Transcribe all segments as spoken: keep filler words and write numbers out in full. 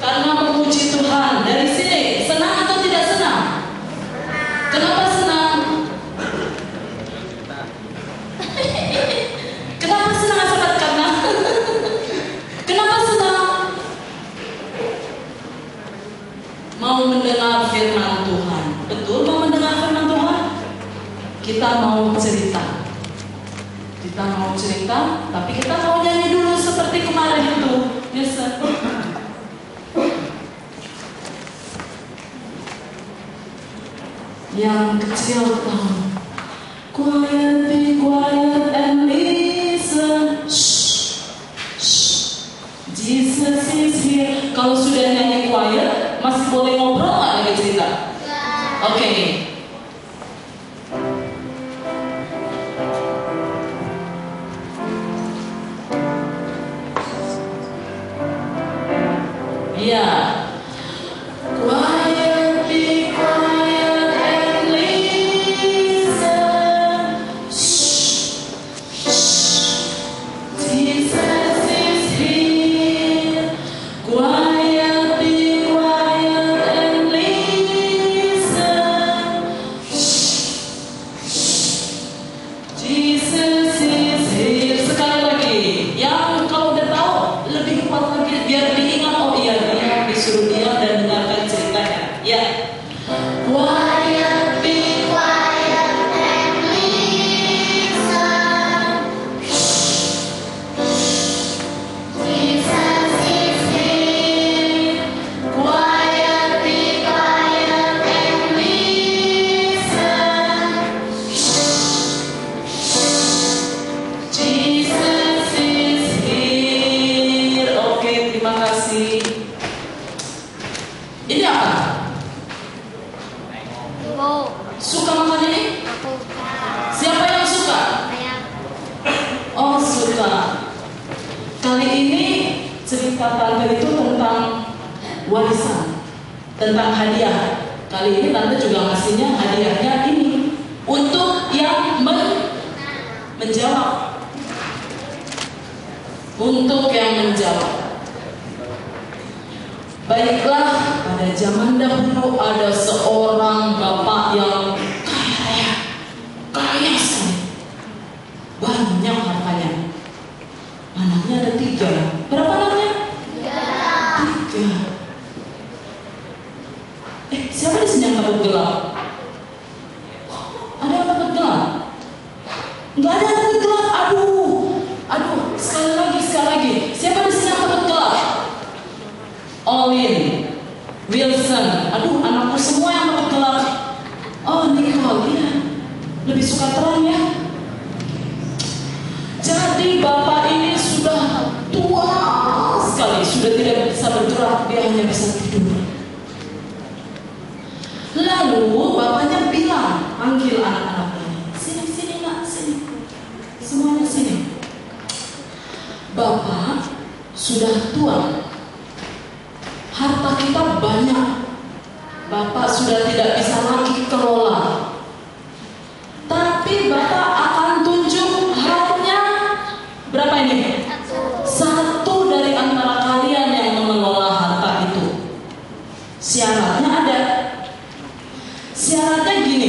Karena memuji Tuhan. Dari sini, senang atau tidak senang? Kenapa senang? Kenapa senang sahabat? Karena kenapa senang? Mau mendengar firman Tuhan. Betul mau mendengar firman Tuhan? Kita mau cerita. Kita mau cerita, tapi kita mau nyanyi dulu seperti kemarin itu. Yes, sir. Yang kecil tahu. Quiet, be quiet and listen. Shh, shh. Jesus is here. Kalau sudah nyanyi quiet, masih boleh ngobrol nggak lagi cerita? Oke. Okay. Iya. Quiet, be quiet and listen. Shh, shh. Jesus is here. Quiet, be quiet and listen. Shh, shh. Jesus is here. Sekali lagi. Yang kalau udah tahu lebih kuat lagi biar diingat. Oh iya, dia disuruh diam dan dengarkan ceritanya. Ya. Quiet, be quiet and listen. Jesus is here. Quiet, be quiet and listen. Jesus is here. Oke, terima kasih. Ini apa? Wow. Suka makan ini? Aku. Siapa yang suka? Ayah. Oh, suka. Kali ini cerita tante itu tentang warisan, tentang hadiah. Kali ini tante juga ngasihnya hadiahnya ini untuk yang men menjawab. Untuk yang menjawab. Baiklah, pada zaman dahulu ada seorang bapak yang kaya raya, kaya sekali, banyak hartanya. Anaknya ada tiga. Berapa anaknya? Tiga. Eh, siapa di sini yang takut gelap? Ada yang takut gelap? Enggak ada yang takut gelap. Aduh, aduh, sekali lagi, sekali lagi. Siapa di sini yang takut gelap? Olin, Wilson, aduh anakku semua yang takut gelap. Oh Nicole, ya, lebih suka terang ya. Jadi bapak ini sudah tua sekali, sudah tidak bisa bergerak, dia hanya bisa tidur. Lalu bapaknya bilang, panggil anak-anaknya, sini sini nak, sini, semuanya sini. Bapak sudah tua. Harta kita banyak. Bapak sudah tidak bisa lagi kelola. Tapi Bapak akan tunjuk hanya berapa ini? Satu dari antara kalian yang mengelola harta itu. Syaratnya ada. Syaratnya gini.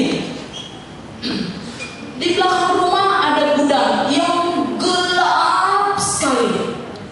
Di belakang rumah ada gudang yang gelap sekali.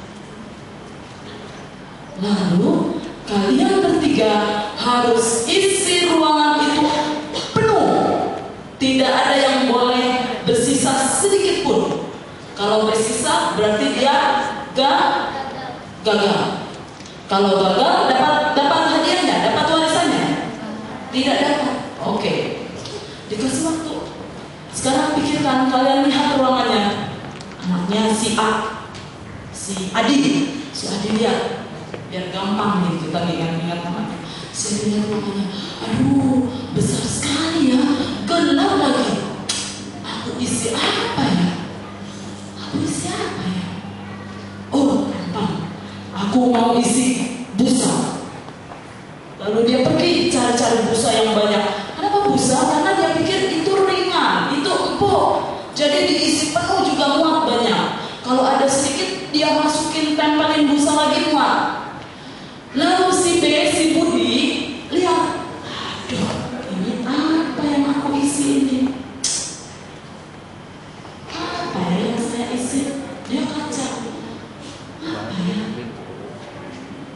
Lalu kalian bertiga harus isi ruangan itu penuh. Tidak ada yang boleh bersisa sedikit pun. Kalau bersisa berarti dia gak gagal. Kalau gagal dapat dapat hadiahnya, dapat warisannya. Tidak dapat. Oke. Dikasih waktu. Sekarang pikirkan, kalian lihat ruangannya. Anaknya si A, si Adi, si Adi lihat. Biar gampang nih kita ingat-ingat namanya. Saya lihat rumahnya, aduh besar sekali ya, gelap lagi. Aku isi apa ya? Aku isi apa ya? Oh gampang, aku mau isi busa. Lalu dia pergi cari-cari busa yang banyak. Kenapa busa? Karena dia pikir itu ringan, itu empuk. Jadi diisi penuh juga muat banyak. Kalau ada sedikit dia masukin tempelin busa lagi muat. Lalu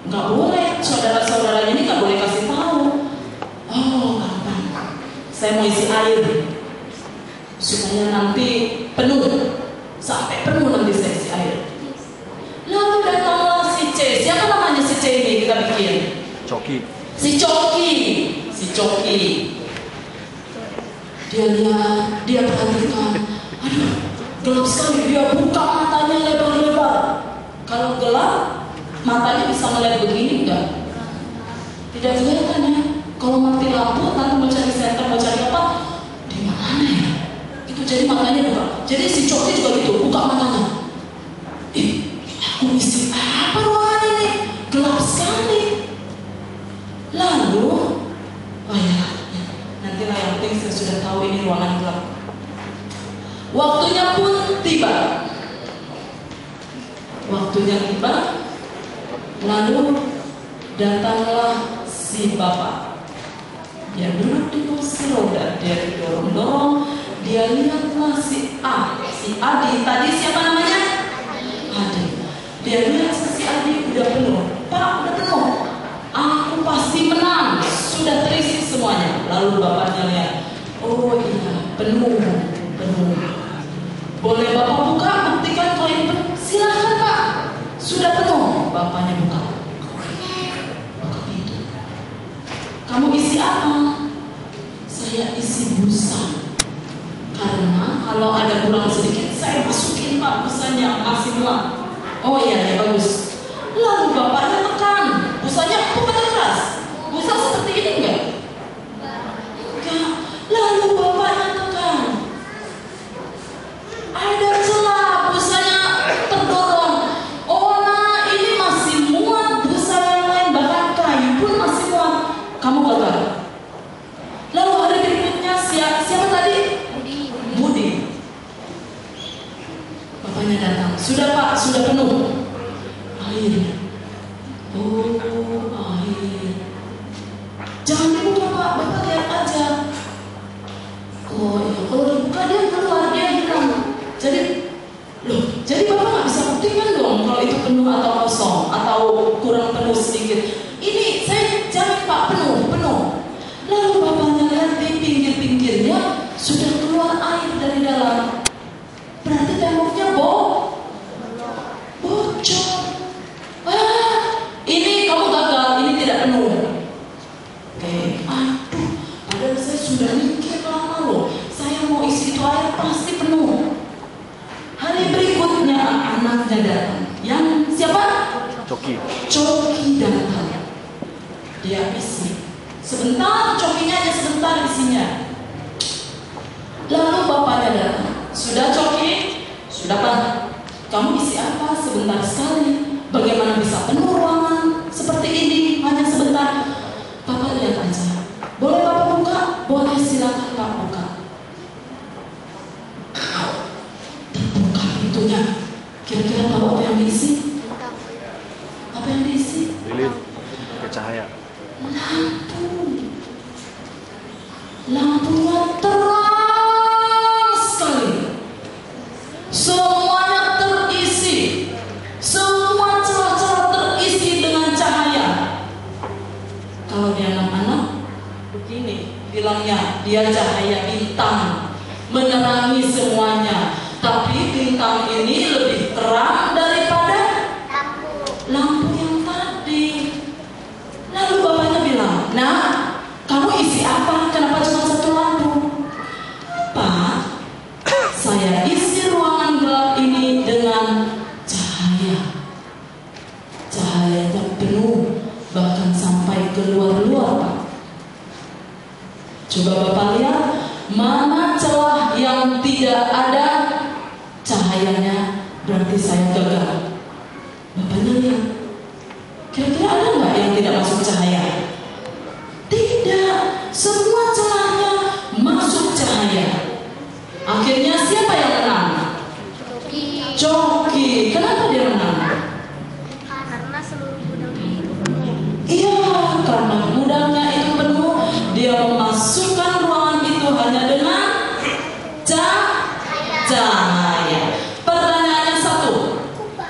Nggak boleh, saudara-saudaranya ini nggak boleh kasih tahu. Oh, gampang. Saya mau isi air supaya nanti penuh, sampai penuh nanti saya isi air. Lalu datanglah si C. Siapa namanya si C ini kita bikin? Coki. Si Coki, si Coki. Dia lihat, dia perhatikan. Aduh, gelap sekali. Dia buka matanya lebar-lebar. Kalau gelap, matanya bisa melihat begini enggak? Tidak kelihatan ya. Kalau mati lampu, nanti mau cari senter, mau cari apa? Di mana ya? Itu jadi matanya buka. Jadi si Coki juga gitu, buka matanya. Ih, aku isi apa ruangan ini? Gelap sekali. Lalu, oh ya, nanti lah yang penting saya sudah tahu ini ruangan gelap. Waktunya pun tiba. Waktunya tiba. Lalu datanglah si bapak. Dia duduk di kursi roda, dia didorong-dorong. Dia lihatlah si A, si Adi. Tadi siapa namanya? Adi. Dia lihat si Adi udah penuh. Pak, udah penuh. Aku pasti menang. Sudah terisi semuanya. Lalu bapaknya lihat. Oh iya, penuh, penuh. Boleh bapak buka, buktikan kalau ini penuh. Silakan pak. Sudah penuh. Bapaknya buka. Buka pintu. Kamu isi apa? Saya isi busa. Karena kalau ada kurang sedikit, saya masukin pak busanya masih muat. Oh iya, ya bagus. Lalu bapaknya tekan. Busanya bukan keras. Busa seperti ini enggak? Enggak. Lalu bapaknya tekan. Ada celah, busanya terdorong. Oh nah, ini masih muat. Busa yang lain, bahkan kayu pun masih muat. Kamu gagal. Lalu hari berikutnya siapa, siapa tadi? Budi. Budi. Bapaknya datang. Sudah pak, sudah penuh. Air. Oh, air. Jangan dibuka pak, bapak lihat aja. Oh iya, kalau dibuka dia keluar, dia hilang. Jadi, loh, jadi bapak nggak bisa buktikan dong kalau itu penuh atau kosong atau kurang penuh sedikit. Ini saya jamin pak penuh, penuh. Lalu bapaknya lihat di pinggir-pinggirnya sudah keluar air dari dalam. Berarti temboknya bo, bocor. Ah, ini kamu gagal, ini tidak penuh. Oke, aduh, padahal saya sudah mikir lama loh. Saya mau isi itu air pasti penuh. Hari berikutnya anaknya datang. Yang siapa? Coki. Coki datang. Dia isi. Sebentar, cokinya hanya sebentar isinya. Lalu bapaknya datang. Sudah Coki? Sudah pak. Kamu isi apa? Sebentar sekali. Bagaimana bisa penuh ruangan seperti ini hanya sebentar? Bapak lihat aja. Boleh bapak buka? Boleh, silakan pak buka. Terbuka pintunya. Kira-kira tahu apa yang diisi? Apa yang diisi? Lilin. Pakai cahaya. Lampu. Lampunya terang sekali. Semuanya terisi. Semua celah-celah terisi dengan cahaya. Kalau dia anak-anak begini bilangnya, dia cahaya bintang menerangi semuanya. Tapi bintang ini lebih terang daripada lampu, lampu yang tadi. Lalu bapaknya bilang, nah kamu isi apa? Kenapa cuma satu lampu? Pak, saya isi ruangan gelap ini dengan cahaya. Cahayanya penuh, bahkan sampai keluar-luar pak. Coba bapak lihat, mana celah yang tidak ada cahayanya, berarti saya gagal. Bapaknya lihat, kira-kira ada nggak yang tidak masuk cahaya? Tidak, semua celahnya masuk cahaya. Akhirnya siapa yang menang? Coki. Coki. Kenapa dia menang? Karena seluruh gudangnya itu penuh. Iya, karena gudangnya itu penuh. Dia memasukkan ruangan itu hanya dengan cahaya. Pertanyaannya satu.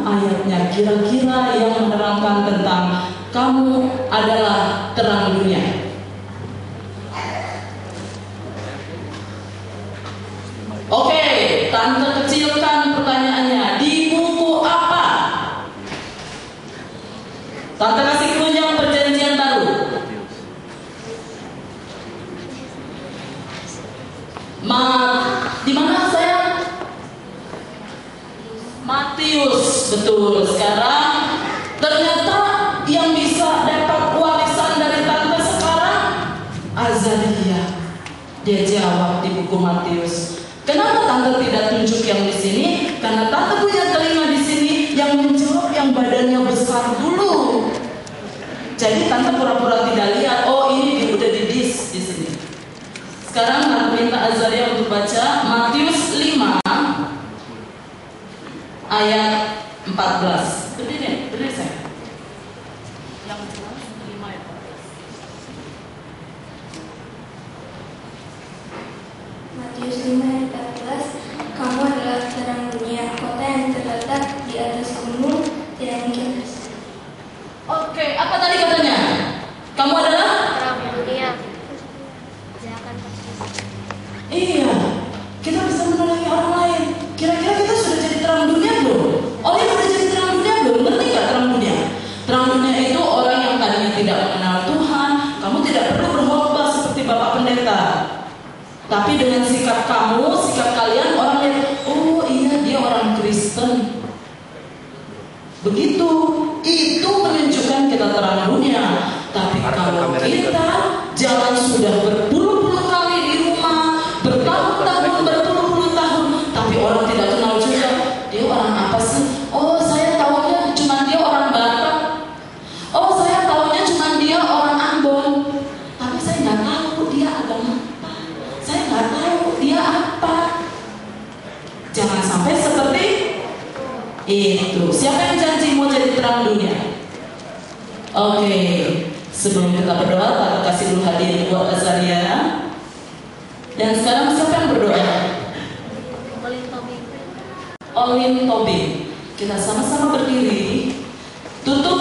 ayatnya kira-kira yang menerangkan tentang kamu adalah terang dunia? Oke, tante kecilkan pertanyaannya. Di buku apa? Tante kasih klunya perjanjian baru. Ma, di mana saya? Matius, betul. Sekarang ternyata yang bisa dapat warisan dari tante sekarang Azaria. Dia jawab di buku Matius. Kenapa tante tidak tunjuk yang di sini? Karena tante punya telinga di sini yang menjawab yang badannya besar dulu. Jadi tante pura-pura tidak lihat. Oh, ini udah di dis di sini. Sekarang tante minta Azaria untuk baca Matius lima ayat empat belas. Berdiri, berdiri saya. Yang jelas lima ayat empat belas. Matius lima ayat empat belas. Kamu adalah terang dunia. Kota yang terletak di atas gunung tidak mungkin hancur. Oke, apa tadi katanya? Kamu adalah Terang dunia. Jangan pasti. Iya, kita bisa menolongi orang lain. Kira-kira kita sudah jadi terang dunia belum? Oh, ini sudah jadi terang dunia belum? Ngerti gak terang dunia? Terang dunia itu orang yang tadinya tidak mengenal Tuhan. Kamu tidak perlu berkhotbah seperti Bapak Pendeta. Tapi dengan sikap kamu, sikap kalian, orang lihat, oh iya dia orang Kristen. Begitu, itu menunjukkan kita terang dunia. Tapi kalau kita jalan sudah berpuluh-puluh kali di rumah, bertahun-tahun, berpuluh-puluh tahun, tapi orang tidak kenal juga, dia orang apa sih? Oh, saya tahunya cuma dia orang Batak. Oh, saya tahunya cuma dia orang Ambon. Tapi saya nggak tahu dia agama apa. Saya nggak tahu dia apa. Jangan sampai seperti itu. Siapa yang janji mau jadi terang dunia? Oke, sebelum kita berdoa, kita kasih dulu hadiah buat Azaria. Dan sekarang siapa yang berdoa? Olin Tobing. Olin Tobing. Kita sama-sama berdiri. Tutup